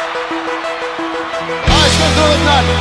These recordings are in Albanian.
Hai, shkëndurët nalë.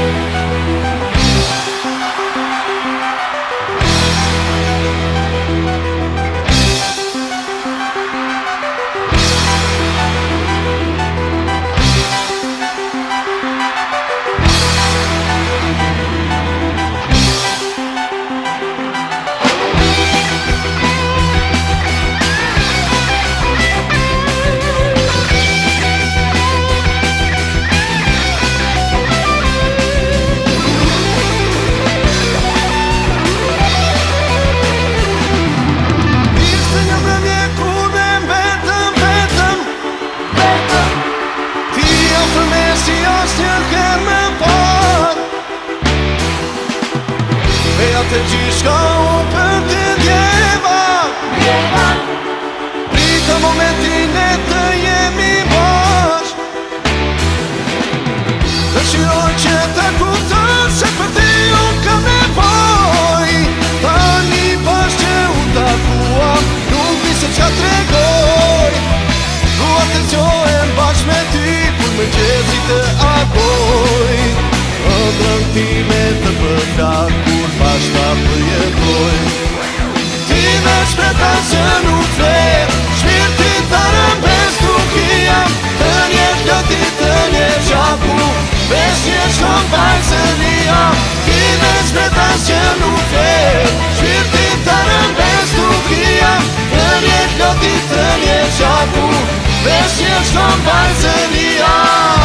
Të gjyshka unë për të djeva Rita momentin e të jemi bashk Dëshiroj që të kuptoj se për ti unë kam nevoj Tani pas që unë takuam nuk di se qa tregoj Dua të zgjohem bashk me ty kur më gjezi të agoj Ëndrën time të përflak bashka përjetoj Ti me shpreta që nuk flet Shpirtin të rëmbes nuk i jam Të njesh gëti të njesh qaku Vesh njesh kom bajzën i jam Ti me shpreta që nuk flet Shpirtin të rëmbes nuk i jam Të njesh gëti të njesh qaku Vesh njesh kom bajzën i jam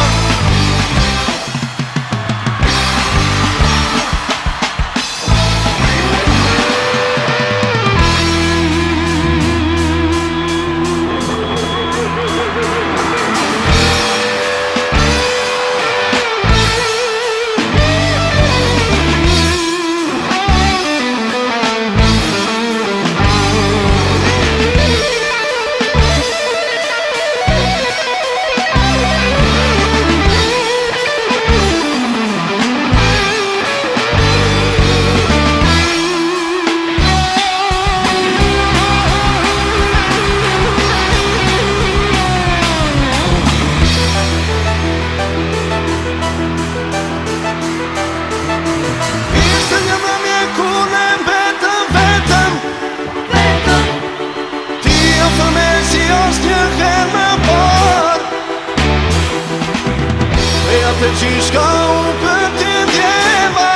Të gjyshka unë për të djeva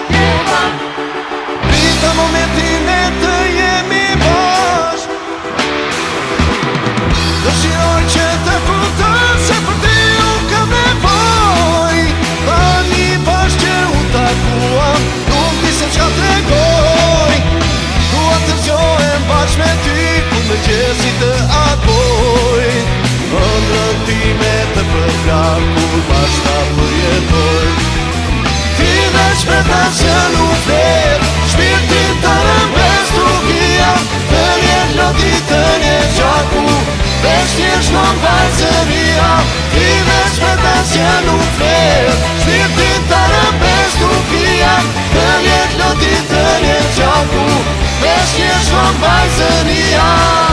Rita momentin e të jemi bashk Dëshiroj që të kuptoj se për ti unë kam nevoj Tani bashk që unë takuam nuk di se qa tregoj Dua të zgjohem bashk me ty kur më gjezi të agoj Ëndrën time të përflak kur bashka përjetoj Ti me shpreta që nuk flet Shpirtin të rëmbes nuk i jam Të njesh loti të njesh qaku Vesh njesh non vajzën i jam Ti me shpreta që nuk flet Shpirtin të rëmbes nuk i jam Të njesh loti të njesh qaku Vesh njesh non vajzën i jam